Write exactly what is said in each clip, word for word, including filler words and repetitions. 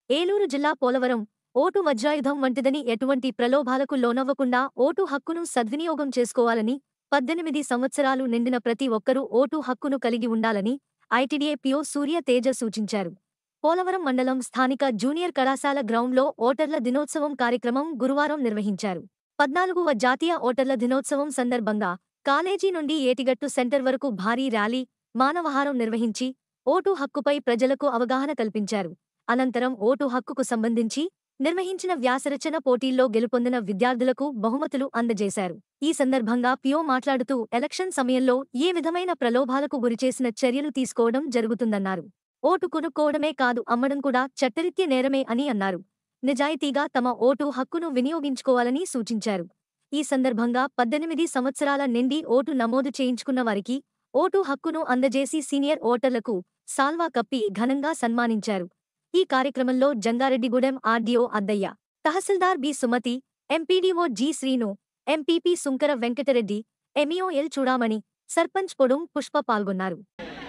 ఏలూరు జిల్లా పోలవరం ఓటు వజ్రాయుధం వంటిదని ఎటువంటి ప్రలోభాలకు లోనవ్వకుండా ఓటు హక్కును సద్వినియోగం చేసుకోవాలని పద్దెనిమిది సంవత్సరాలు నిండిన ప్రతి ఒక్కరూ ఓటు హక్కును కలిగి ఉండాలని ఐటీడీఏ పీఓ సూర్య తేజ సూచించారు. పోలవరం మండలం స్థానిక జూనియర్ కళాశాల గ్రౌండ్లో ఓటర్ల దినోత్సవం కార్యక్రమం గురువారం నిర్వహించారు. పద్నాలుగవ జాతీయ ఓటర్ల దినోత్సవం సందర్భంగా కాలేజీ నుండి ఏటిగట్టు సెంటర్ వరకు భారీ ర్యాలీ, మానవహారం నిర్వహించి ఓటు హక్కుపై ప్రజలకు అవగాహన కల్పించారు. అనంతరం ఓటు హక్కుకు సంబంధించి నిర్వహించిన వ్యాసరచన పోటీల్లో గెలుపొందిన విద్యార్థులకు బహుమతులు అందజేశారు. ఈ సందర్భంగా పీఓ మాట్లాడుతూ ఎలక్షన్ సమయంలో ఏ విధమైన ప్రలోభాలకు గురిచేసిన చర్యలు తీసుకోవడం జరుగుతుందన్నారు. ఓటు కొనుక్కోవడమే కాదు, అమ్మడం కూడా చట్టరీత్యా నేరమే అని అన్నారు. నిజాయితీగా తమ ఓటు హక్కును వినియోగించుకోవాలని సూచించారు. ఈ సందర్భంగా పద్దెనిమిది సంవత్సరాల నిండి ఓటు నమోదు చేయించుకున్న వారికి ఓటు హక్కును అందజేసి సీనియర్ ఓటర్లకు సాల్వా కప్పి ఘనంగా సన్మానించారు. ఈ కార్యక్రమంలో Jangareddygudem RDO Addayya, tahsildar B Sumathi, MPDO G Srinu, MPP Sunkara Venkatareddy, MEO L Chudamani, sarpanch Podum Pushpa పాల్గొన్నారు.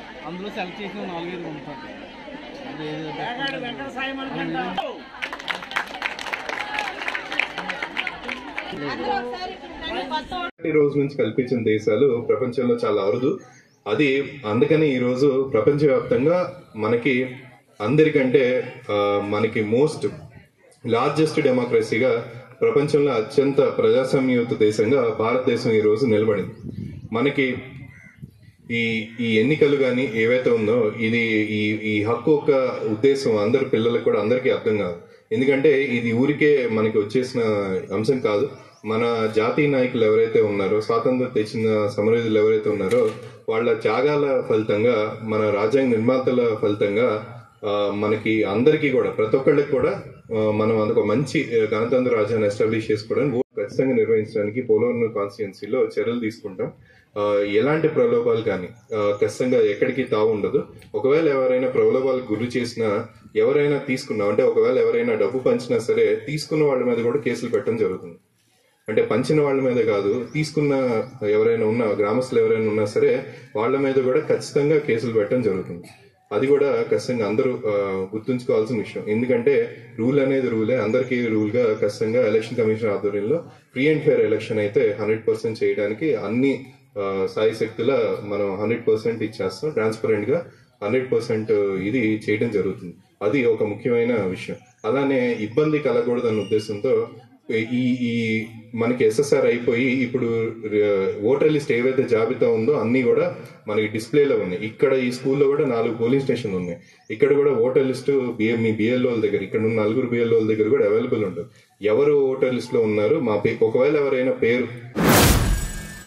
ఈ రోజు నుంచి కల్పించిన దేశాలు ప్రపంచంలో చాలా అరుదు. అది అందుకని ఈ రోజు ప్రపంచవ్యాప్తంగా మనకి అందరికంటే మనకి మోస్ట్ లార్జెస్ట్ డెమోక్రసీగా ప్రపంచంలో అత్యంత ప్రజాస్వామ్యయుత దేశంగా భారతదేశం ఈ రోజు నిలబడింది. మనకి ఈ ఈ ఎన్నికలు కానీ ఏవైతే ఉందో ఇది ఈ ఈ హక్కు యొక్క ఉద్దేశం అందరి పిల్లలకు కూడా అందరికీ అర్థం కాదు. ఎందుకంటే ఇది ఊరికే మనకి వచ్చేసిన అంశం కాదు. మన జాతీయ నాయకులు ఎవరైతే ఉన్నారో, స్వాతంత్రం తెచ్చిన సమరయోధులు ఎవరైతే ఉన్నారో వాళ్ళ త్యాగాల ఫలితంగా, మన రాజ్యాంగ నిర్మాతల ఫలితంగా మనకి అందరికీ కూడా ప్రతి ఒక్కళ్ళకి కూడా మనం అందుకు మంచి గణతంత్ర రాజ్యాన్ని ఎస్టాబ్లిష్ చేసుకోవడానికి ఖచ్చితంగా నిర్వహించడానికి పోలవరం కాన్స్టిట్యున్సీలో చర్యలు తీసుకుంటాం. ఎలాంటి ప్రలోభాలు కానీ ఖచ్చితంగా ఎక్కడికి తావు ఉండదు. ఒకవేళ ఎవరైనా ప్రలోభాలకు గురి చేసినా, ఎవరైనా తీసుకున్నా అంటే ఒకవేళ ఎవరైనా డబ్బు పంచినా సరే తీసుకున్న వాళ్ళ మీద కూడా కేసులు పెట్టడం జరుగుతుంది. అంటే పంచిన వాళ్ళ మీద కాదు, తీసుకున్న ఎవరైనా ఉన్నా గ్రామస్తులు ఎవరైనా ఉన్నా సరే వాళ్ళ మీద కూడా ఖచ్చితంగా కేసులు పెట్టడం జరుగుతుంది. అది కూడా ఖచ్చితంగా అందరూ గుర్తుంచుకోవాల్సిన విషయం. ఎందుకంటే రూల్ అనేది రూలే, అందరికీ రూల్ గా ఖచ్చితంగా ఎలక్షన్ కమిషన్ ఆధ్వర్యంలో ఫ్రీ అండ్ ఫెయిర్ ఎలక్షన్ అయితే హండ్రెడ్ పర్సెంట్ చేయడానికి అన్ని సాయి శక్తుల మనం హండ్రెడ్ పర్సెంట్ ఇచ్చేస్తాం. ట్రాన్స్పరెంట్ గా హండ్రెడ్ పర్సెంట్ ఇది చేయడం జరుగుతుంది. అది ఒక ముఖ్యమైన విషయం. అలానే ఇబ్బంది కలగకూడదన్న ఉద్దేశంతో ఈ ఈ మనకి ఎస్ఎస్ఆర్ అయిపోయి ఇప్పుడు ఓటర్ లిస్ట్ ఏవైతే జాబితా ఉందో అన్ని కూడా మనకి డిస్ప్లేలో ఉన్నాయి. ఇక్కడ ఈ స్కూల్లో కూడా నాలుగు పోలింగ్ స్టేషన్లు ఉన్నాయి. ఇక్కడ కూడా ఓటర్ లిస్టు బిఏ మీ బిఎల్ఓల దగ్గర, ఇక్కడ ఉన్న నలుగురు బిఎల్ఓల దగ్గర కూడా అవైలబుల్ ఉంటుంది. ఎవరు ఓటర్ లిస్ట్ లో ఉన్నారు, మా ఒకవేళ ఎవరైనా పేరు